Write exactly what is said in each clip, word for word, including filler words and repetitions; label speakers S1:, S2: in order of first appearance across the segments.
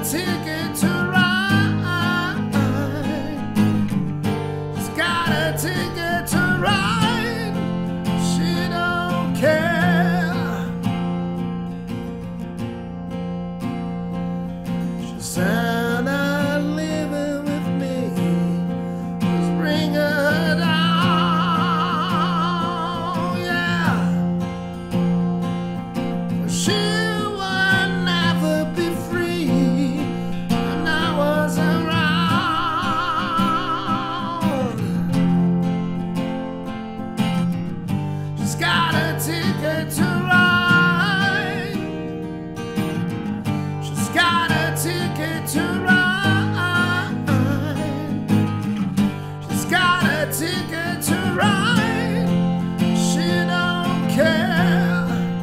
S1: ticket to ride. She's got a ticket to ride. She don't care. She said that living with me was bring her down. Yeah, she would never be free when I was around. She's got a ticket to ride. She's got a ticket to ride. She's got a ticket to ride. She don't care.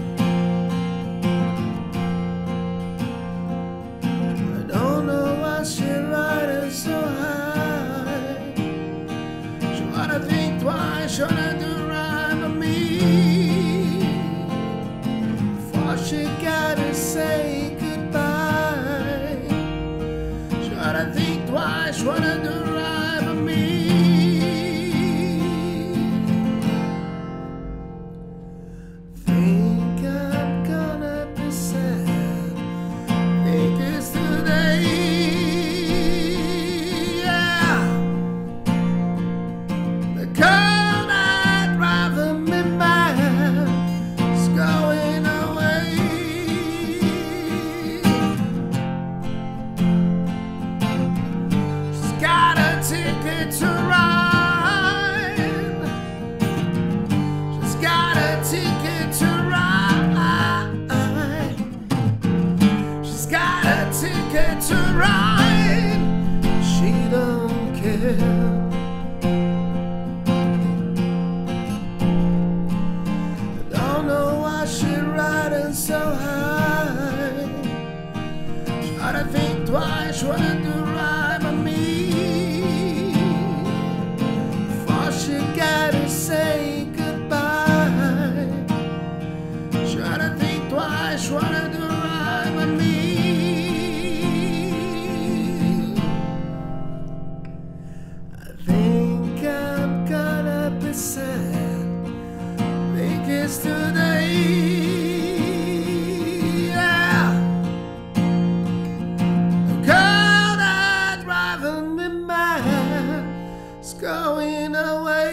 S1: I don't know why she riding so high. She wanna think twice, she wanna do right by me. Before she gotta say goodbye, she wanna think twice, she wanna do right by me. Think I'm gonna be sad. Think it's today. Yeah, the girl that driving me mad is going away. She's got a ticket to ride. She's got a ticket to ride. She's got a ticket to ride. She don't care. I don't know why she riding so high. Try to think twice, wanna do right by me. Before she gotta say goodbye, try to think twice, wanna do right by me. I think I'm gonna be sad. Think it's today. Yeah, the girl that driving me mad is going away.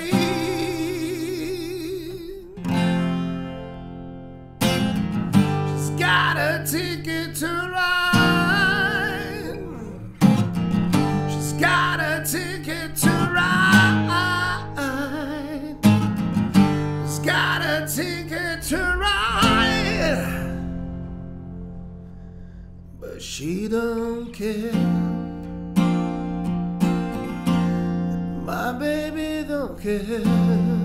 S1: She's got a ticket to ride. She's got a ticket to ride. She's got a ticket to ride. But she don't care. My baby don't care.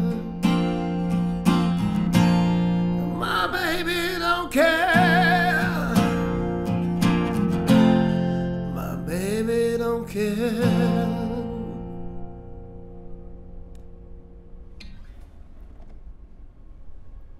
S1: My baby don't care. My baby don't care.